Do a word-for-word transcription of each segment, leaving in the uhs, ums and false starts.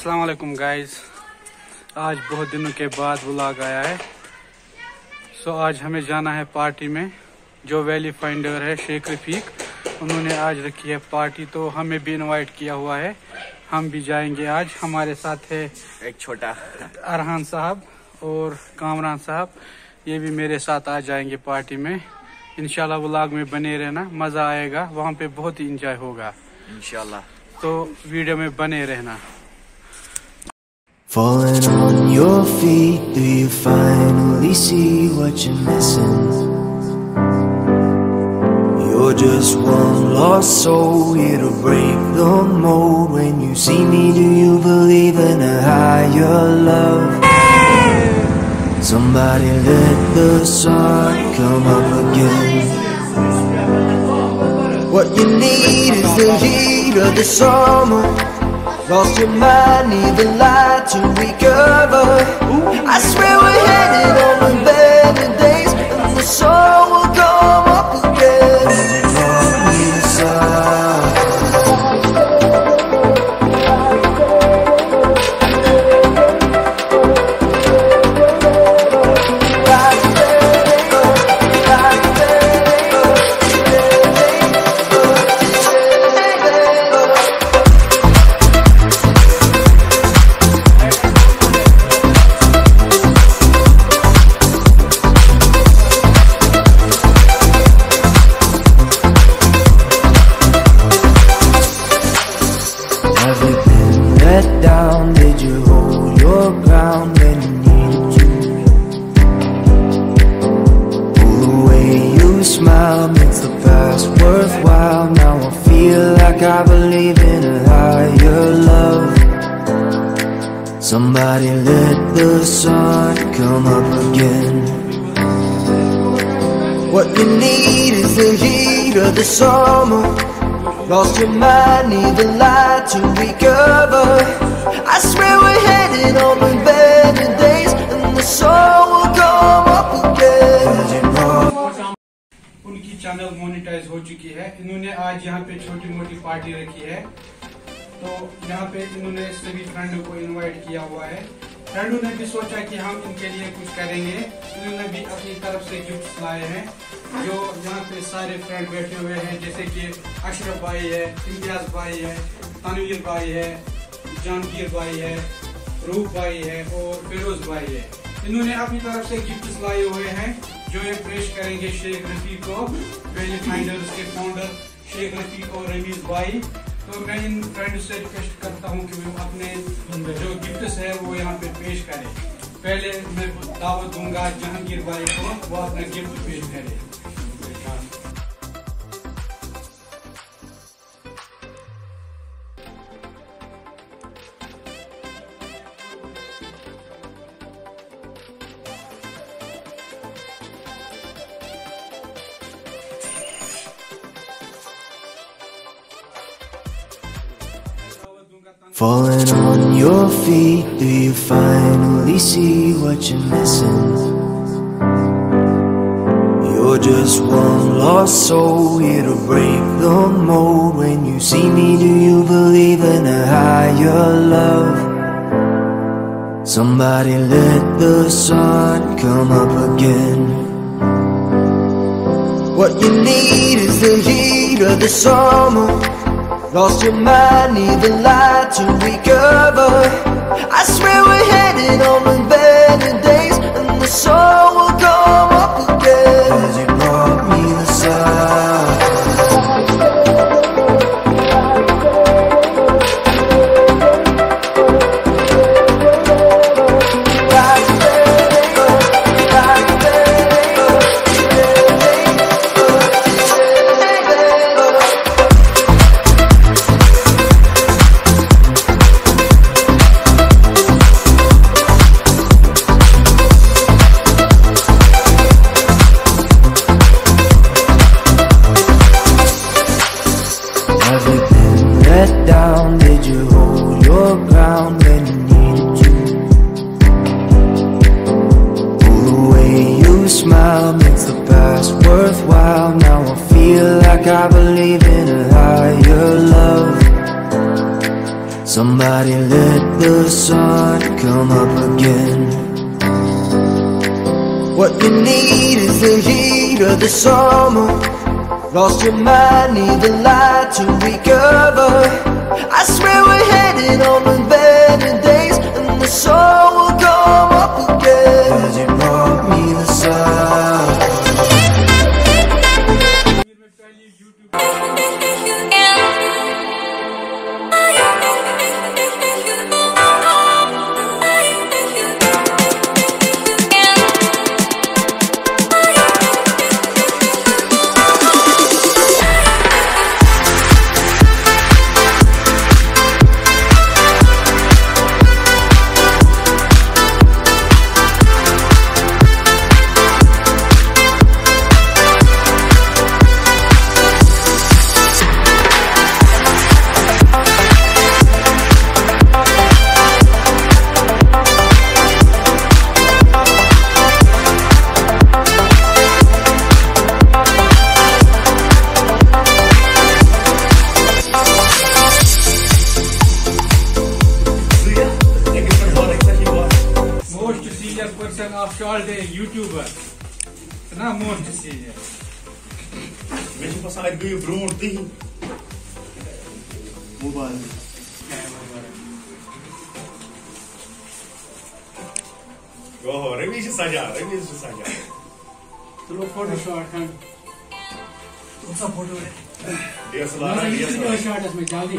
अस्सलाम वालेकुम गाइस, आज बहुत दिनों के बाद व्लॉग आया है। सो आज हमें जाना है पार्टी में। जो वैली फाइंडर है शेख रफीक, उन्होंने आज रखी है पार्टी, तो हमें भी इनवाइट किया हुआ है। हम भी जाएंगे आज। हमारे साथ है एक छोटा अरहान साहब और कामरान साहब, ये भी मेरे साथ आ जाएंगे पार्टी में। इंशाल्लाह व्लॉग में बने रहना, मज़ा आएगा, वहाँ पे बहुत ही इंजॉय होगा इंशाल्लाह। तो वीडियो में बने रहना। Falling on your feet, do you finally see what you're missing? You're just one lost soul here to break the mold. When you see me, do you believe in a higher love? Somebody let the sun come up again. What you need is the heat of the summer. Lost your mind, need the light to recover. I swear we're headed on the better days, and the sun will come up again. Love me inside. Smile makes the past worthwhile. Now I feel like I believe in a higher love. Somebody let the sun come up again. What you need is the heat of the summer. Lost your mind, need the light to recover. I swear we're headed on the better days, and the sun will come up again. उनकी channel monetize हो चुकी है। इन्होंने आज यहाँ पे छोटी मोटी पार्टी रखी है, तो यहाँ पे इन्होंने सभी फ्रेंडों को इनवाइट किया हुआ है। फ्रेंडों ने भी सोचा कि हम इनके लिए कुछ करेंगे। इन्होंने भी अपनी तरफ से गिफ्ट लाए हैं। जो यहाँ पे सारे फ्रेंड बैठे हुए हैं, जैसे कि अशरफ भाई है, इम्तियाज भाई है, तनवीर भाई है, जानवीर भाई है, रूप भाई है और फिरोज भाई है। इन्होंने अपनी तरफ से गिफ्ट लाए हुए हैं, जो ये पेश करेंगे शेख रफीक को, वैली फाइंडर्स के फाउंडर शेख रफीक और रमीज भाई। तो मैं इन फ्रेंड्स से रिक्वेस्ट करता हूं कि वो अपने जो गिफ्ट्स है वो यहाँ पे पेश करें। पहले मैं दावत दूंगा जहांगीर भाई को, वो अपना गिफ्ट पेश करें। Falling on your feet, do you finally see what you're missing? You're just one lost soul here to break the mold. When you see me, do you believe in a higher love? Somebody let the sun come up again. What you need is the heat of the summer. Lost your mind, need the light to recover. I swear we're headed on the better days, and the sun will come up again. 'Cause you brought me the sun. Somebody let the sun come up again. What you need is the heat of the summer. Lost your mind, need the light to recover. I swear we're headed on the better days, and the sun will come up again. Cause you brought me the sun. Of all the YouTuber, na most serious. मैं तो पसंद है कि ब्रोड दी mobile oh Ravish सजा रवीश सजा चलो फोटो शॉट kan कौन सा फोटो है डीएसएलआर डीएसएलआर शॉट इसमें जल्दी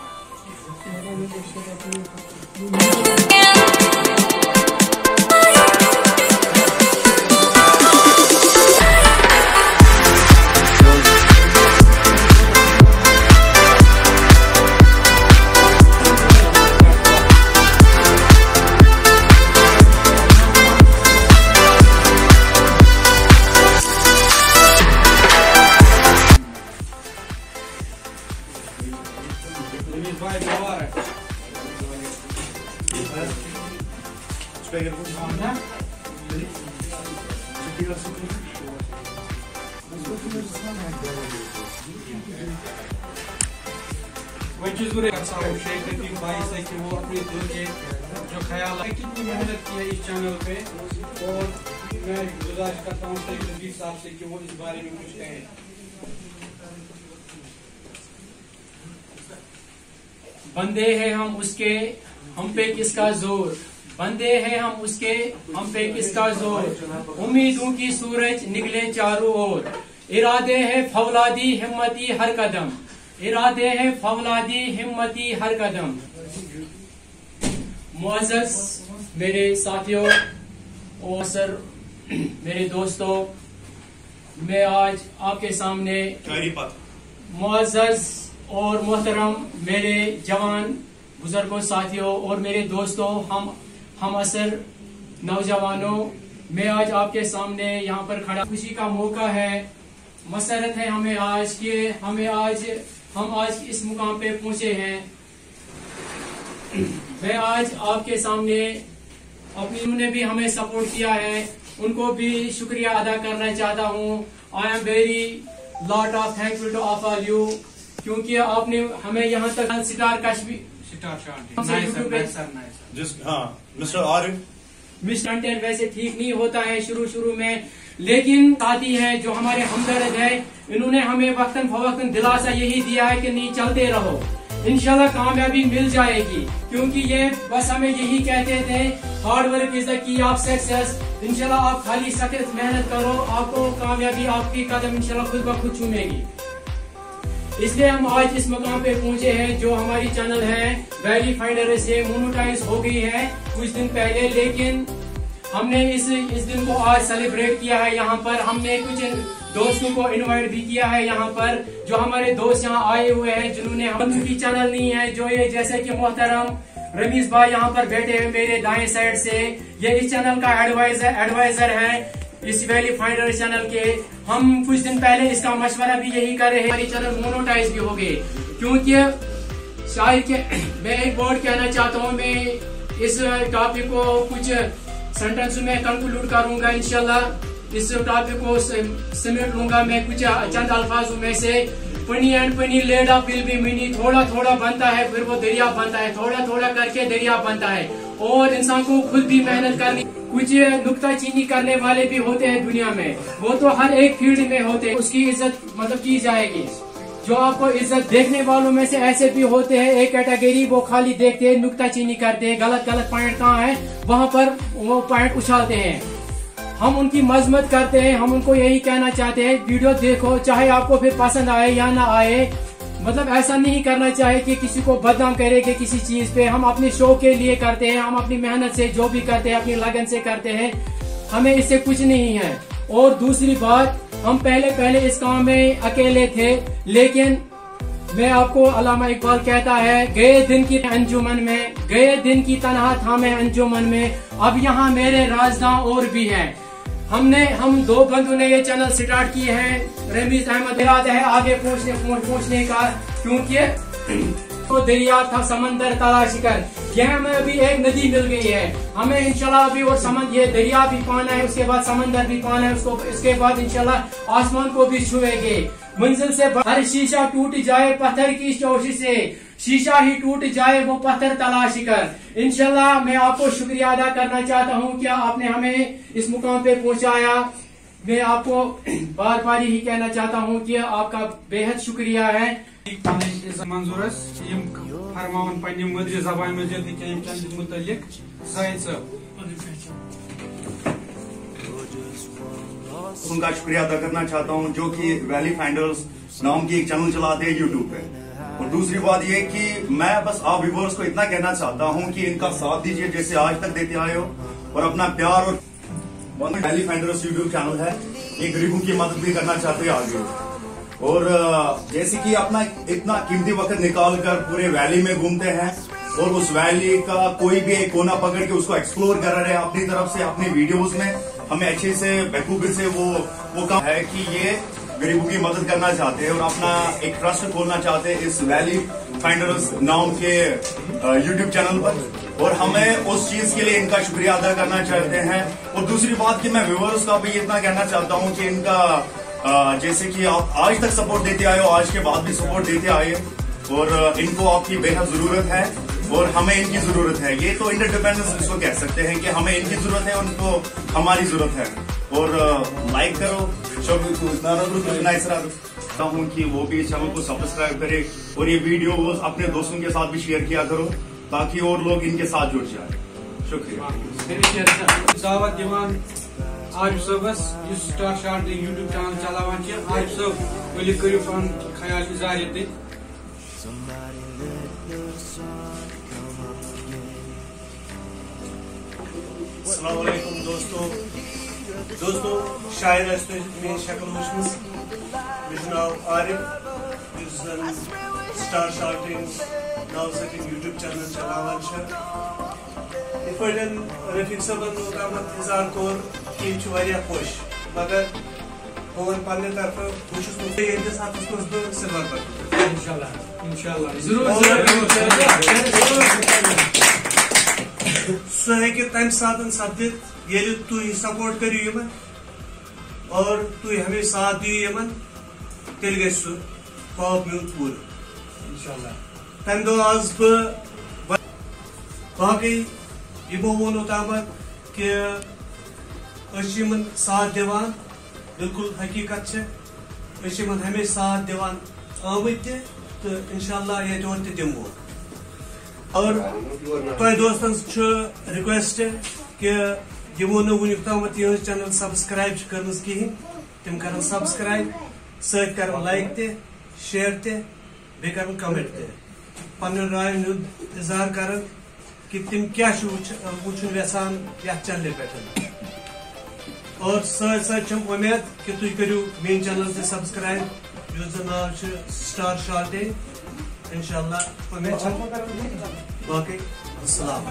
Vai embora. Espera, vamos lá. वही चीज बुरे करता हूँ शेयर करती हूँ भाई से कि वो अपने दिल के जो ख्याल है कितनी मेहनत की है इस चैनल पे और मैं गुजारिश करता हूँ शेख रफीक साहब से कि वो इस बारे में कुछ कहें। बंदे हैं हम उसके हम पे किसका जोर, बंदे हैं हम उसके हम पे किसका जोर, उम्मीदों की सूरज निकले चारों ओर, इरादे हैं फौलादी हिम्मती हर कदम, इरादे हैं फौलादी हिम्मती हर कदम। मुअज़्ज़ज़ मेरे साथियों और सर मेरे दोस्तों, मैं आज आपके सामने मुअज़्ज़ज़ और मोहतरम मेरे जवान बुजुर्गों साथियों और मेरे दोस्तों हम हम असर नौजवानों, मैं आज आपके सामने यहाँ पर खड़ा खुशी का मौका है, मसरत है हमें आज कि हमें आज हम आज इस मुकाम पे पहुंचे हैं। मैं आज आपके सामने अपनी उन्होंने भी हमें सपोर्ट किया है, उनको भी शुक्रिया अदा करना चाहता हूँ। I am very lot of thankful to of all you, क्योंकि आपने हमें यहाँ तक स्टार कश्मीर स्टार जस्ट हाँ मिस्टर आरिफ मिस कंटेंट वैसे ठीक नहीं होता है शुरू शुरू में, लेकिन साथी हैं जो हमारे हमदर्द है, इन्होंने हमें वक्तन फवक्तन दिलासा यही दिया है कि नहीं चलते रहो, इंशाल्लाह कामयाबी मिल जाएगी, क्योंकि ये बस हमें यही कहते थे hard work is the key of success. इंशाल्लाह आप खाली सख्त मेहनत करो, आपको कामयाबी आपकी कदम इंशाल्लाह खुद ब खुद चूमेगी। इसलिए हम आज इस मकाम पे पहुंचे हैं जो हमारी चैनल है वैली फाइंडर से मोनेटाइज हो गई है कुछ दिन पहले, लेकिन हमने इस इस दिन को आज सेलिब्रेट किया है। यहाँ पर हमने कुछ दोस्तों को इनवाइट भी किया है, यहाँ पर जो हमारे दोस्त यहाँ आए हुए हैं जिन्होंने उनकी चैनल नहीं है, जो ये जैसे कि मोहतरम रमीज भाई यहाँ पर बैठे हैं मेरे दाएं साइड से, ये इस चैनल का एडवाइजर एडवाइजर है इस वैली फाइंडर चैनल के। हम कुछ दिन पहले इसका मशवरा भी यही कर रहे हैं, हमारी चैनल मोनेटाइज भी हो गए, क्योंकि शायद के मैं एक वर्ड कहना चाहता हूँ, मैं इस टॉपिक को कुछ सेंटेंस में कंक्लूड करूंगा, इंशाल्लाह इस टॉपिक को समेट लूंगा मैं कुछ चंद अल्फाजों में से। पनी एंड पनी लेड अप विल बी मिनी, थोड़ा थोड़ा बनता है फिर वो दरिया बनता है, थोड़ा थोड़ा करके दरिया बनता है। और इंसान को खुद भी मेहनत करनी, कुछ नुक्ताचीनी करने वाले भी होते हैं दुनिया में, वो तो हर एक फील्ड में होते हैं, उसकी इज्जत मतलब की जाएगी। जो आपको इज्जत देखने वालों में से ऐसे भी होते हैं, एक कैटेगरी वो खाली देखते हैं, नुक्ताचीनी करते हैं, गलत गलत पॉइंट कहाँ है वहाँ पर वो पॉइंट उछालते हैं। हम उनकी मजम्मत करते हैं, हम उनको यही कहना चाहते हैं वीडियो देखो, चाहे आपको फिर पसंद आए या ना आए, मतलब ऐसा नहीं करना चाहिए कि किसी को बदनाम करे कि किसी चीज पे। हम अपने शो के लिए करते हैं, हम अपनी मेहनत से जो भी करते हैं अपनी लगन से करते हैं, हमें इससे कुछ नहीं है। और दूसरी बात, हम पहले पहले इस काम में अकेले थे, लेकिन मैं आपको अल्लामा इकबाल कहता है, गए दिन की अंजुमन में, गए दिन की तनहा था मैं अंजुमन में, अब यहाँ मेरे राजदां और भी हैं। हमने हम दो बंधु ने ये चैनल स्टार्ट किए हैं। रमीज अहमद इरादा है आगे पहुंचने पहुंचने का, क्योंकि तो दरिया था समंदर तलाश कर, यह हमें अभी एक नदी मिल गई है, हमें इंशाल्लाह अभी और समंदर ये दरिया भी पाना है, उसके बाद समंदर भी पाना है, उसको इसके बाद इंशाल्लाह आसमान को भी छुएंगे। मंजिल से हर शीशा टूट जाए पत्थर की कोशिश से, शीशा ही टूट जाए वो पत्थर तलाश कर। इंशाल्लाह मैं आपको शुक्रिया अदा करना चाहता हूँ कि आपने हमें इस मुकाम पे पहुँचाया। मैं आपको बार बार यही कहना चाहता हूँ कि आपका बेहद शुक्रिया है। मंजूरस फरमान पन्ने मदरी जबान में जल्दी के चंद मुतल्लिक साहिद साहब उनका शुक्रिया अदा करना चाहता हूं, जो कि वैली फाइंडर्स नाम की एक चैनल चलाते हैं यूट्यूब पे। और दूसरी बात ये कि मैं बस आप व्यूअर्स को इतना कहना चाहता हूं कि इनका साथ दीजिए जैसे आज तक देते आए हो, और अपना प्यार। और वैली फाइंडर्स यूट्यूब चैनल है, ये गरीबों की मदद भी करना चाहते हैं आगे। और जैसे कि अपना इतना कीमती वक्त निकाल कर पूरे वैली में घूमते हैं, और उस वैली का कोई भी एक कोना पकड़ के उसको एक्सप्लोर कर रहे हैं अपनी तरफ से अपनी वीडियोस में, हमें अच्छे से बखूबी से वो वो काम है कि ये गरीबों की मदद करना चाहते हैं और अपना एक ट्रस्ट खोलना चाहते हैं इस वैली फाइंडर्स नाम के यूट्यूब चैनल पर, और हमें उस चीज के लिए इनका शुक्रिया अदा करना चाहते हैं। और दूसरी बात कि मैं व्यूअर्स का भी इतना कहना चाहता हूं कि इनका आ, जैसे कि आप आज तक सपोर्ट देते आए हो, आज के बाद भी सपोर्ट देते आए, और इनको आपकी बेहद जरूरत है और हमें इनकी जरूरत है। ये तो इंटरडिपेंडेंस इसको कह सकते हैं कि हमें इनकी जरूरत है, उनको हमारी जरूरत है। और लाइक करो, चाहता हूँ कि वो भी इस चैनल को सब्सक्राइब करे, और ये वीडियो अपने दोस्तों के साथ भी शेयर किया करो ताकि और लोग इनके साथ जुड़ जाए। शुक्रिया। दावत दिवान आरिफ सबस स्टार शार्ट यूट्यूब चैनल चलावान आरिफ सब वली करियो पान ख्याल इजार ये अस्सलाम वालेकुम दोस्तों दोस्तों शायद मे शक्ल वुचमस मे नाव आरिफ इस स्टार शार्टिंग नाव सक यूट्यूब चैनल चलावान इफन रफीक सबन ओतामत इजार कोर कि वारिया खुश, मगर बन पन्ने तरफ बहुत ये साथ सिल्वर पर इंशाल्लाह इंशाल्लाह जरूर सह हे तम सात सपदित ये तुम सपोर्ट करो यमन और तुम हमें साथ दियो यमन, तेल गो सह ख्वाब म्यून पूर इंशाल्लाह। तम दो आज बह बाकी यमो वो तमत कि साथ दिवान, बिल्कुल हकीकत हमें साथ दिवान आमत तो इंशाल्लाह ये तौर दिमो। और तुम दोस्तन रिक्वेस्ट कि यमो न वुन तमत यह चैनल सब्सक्राइब कर कहें, तम कर सब्सक्राइब सत कर लाइक ते शेयर ते बे कर कमेंट ते पन राय इजहार कर कि तम क्या वुचन यसान ये चैनल पे। और सत सत उम्मीद कि तुम करो मेन चैनल से सब्सक्राइब जिस नाम स्टार शार्टिंग इंशाल्लाह उम्मीद बाकी अस्सलाम।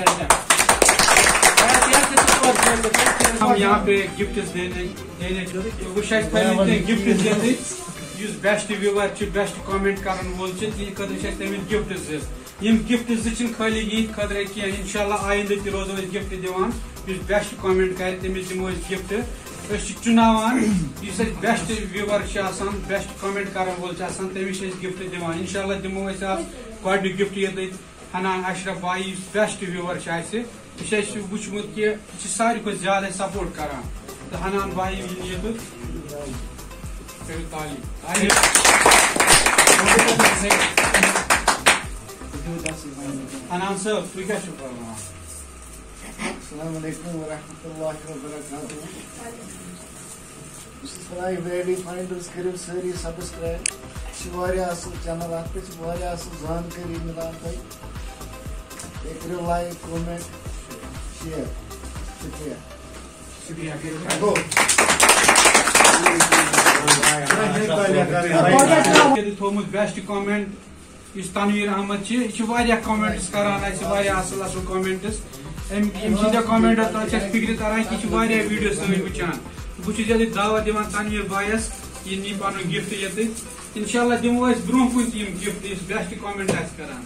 हम यहाँ पे गिफ्ट देने देने गिफ्ट देने बेस्ट व्यूवर बेस्ट कमेंट कर वोल तमिस गिफ्ट यम गिफ्ट जो खाली ये खतर कह इंशाल्लाह आइंद रोजो गिफ्ट दिवान बेस्ट कमेंट कर तमिस दिमो गिफ्ट चुनावान इस बेस्ट व्यूवर बेस्ट कमेंट कर वोल तमिस गिफ्ट दिवान इंशाल्लाह दिमो गड गिफ्ट ये हनान अशरफ भाई बेस्ट व्यूवर वुचमुत कि सारे को ज्यादा सपोर्ट करान तो हनान भाई ये हनान सर तु क्या Assalamualaikum warahmatullahi wabarakatuh. Subscribe Valley Finders करो सारी सब्सक्राइब वारिया असल चैनल अत पे वारिया असल जानकारी मिलान तय करो लाइक कमेंट शेयर शुक्रिया शुक्रिया थोमुत बेस्ट कमेंट इस तनवीर अहमद यह कमेंट्स करान असल असल कमेंट्स कमेंट फिक्र तरह कि वीडियो सन वुचान बहुत दावा दिवान तनवीर भाईस यह नी पन गिफ्ट ये इंशाल्लाह दिमो ब्रो कुन गिफ्ट इस बेस्ट कमेंट करान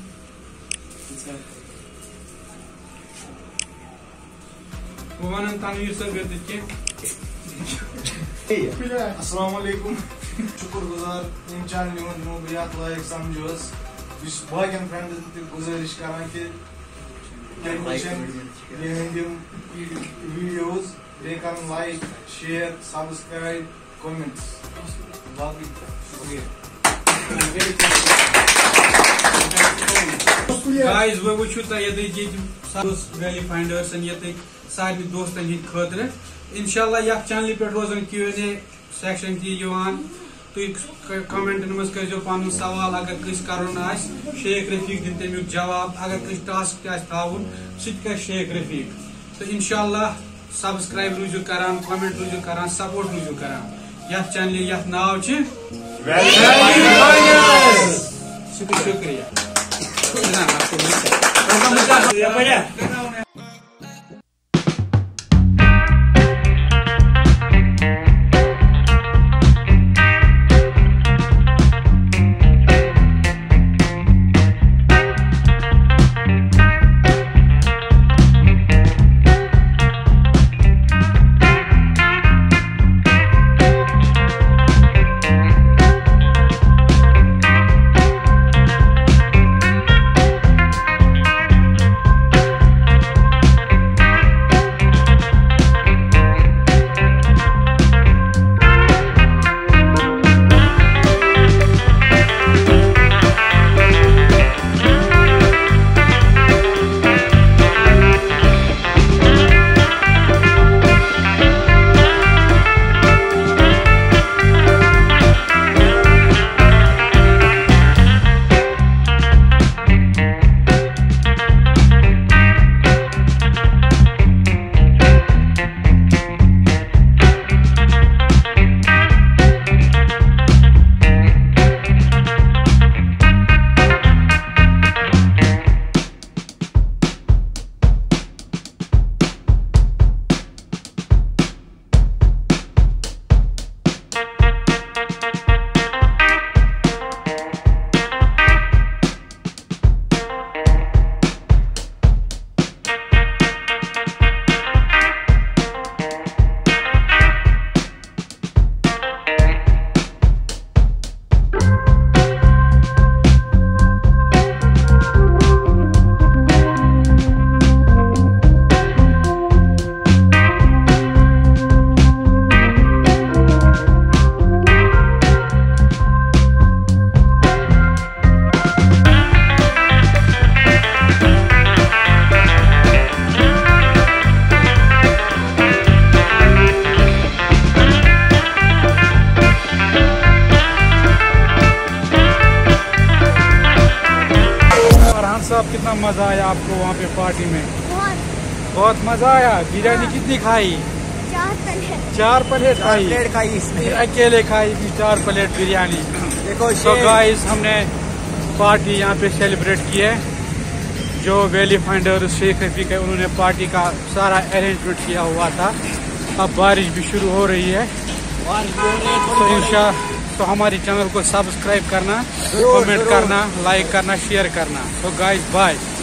वन तनवीर सर अस्सलाम वालेकुम शुक्रगुजार इन चैनल नोबियात लाइक समझोस बाकी फ्रेंड्स गुजारिश करान कि वीडियोस देखन लाइक शेयर सब्सक्राइब कमेंट्स बाकी गाइस वो वुचु त ये वैली फाइंडर्स ये सारे दोस्तन हिंद खतर इंशाल्लाह यह चैनल पे रोजन क्यू एंड ए सेक्शन तुम कमेंटन मज कर पन सवाल अगर कस कर शेख रफीक दिन तमिक जवाब अगर कस टास्क ताउन सह शेख रफीक तो इंशाल्लाह सब्सक्राइब रूजू करान कमेंट रूजू करान सपोर्ट रूजू करान यह चैनल यह नाव शुक्रिया कितना मजा आया आपको वहाँ पे पार्टी में? बहुत बहुत मजा आया। बिरयानी हाँ। कितनी खाई? चार प्लेट चार प्लेट खाई प्लेट खाई इसने अकेले खाई चार प्लेट बिरयानी। देखो तो गाइस हमने पार्टी यहाँ पे सेलिब्रेट की है। जो वैली फाइंडर शेख रफीक है उन्होंने पार्टी का सारा अरेंजमेंट किया हुआ था। अब बारिश भी शुरू हो रही है तो इंशाल्लाह तो हमारी चैनल को सब्सक्राइब करना, कमेंट करना, लाइक करना, शेयर करना। तो गाइस बाय।